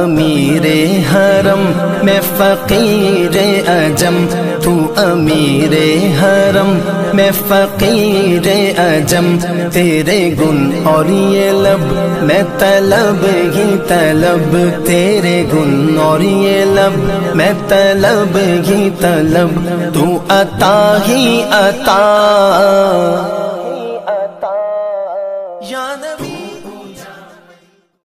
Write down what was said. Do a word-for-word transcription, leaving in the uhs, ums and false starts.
अमीरे हरम मैं फ़कीरे अजम, तू अमीरे हरम मैं फ़कीरे अजम। तेरे गुण और ये लब मैं तलब ही तलब, तेरे गुण और ये लब मैं तलब ही तलब। तू अता ही अता या नबी।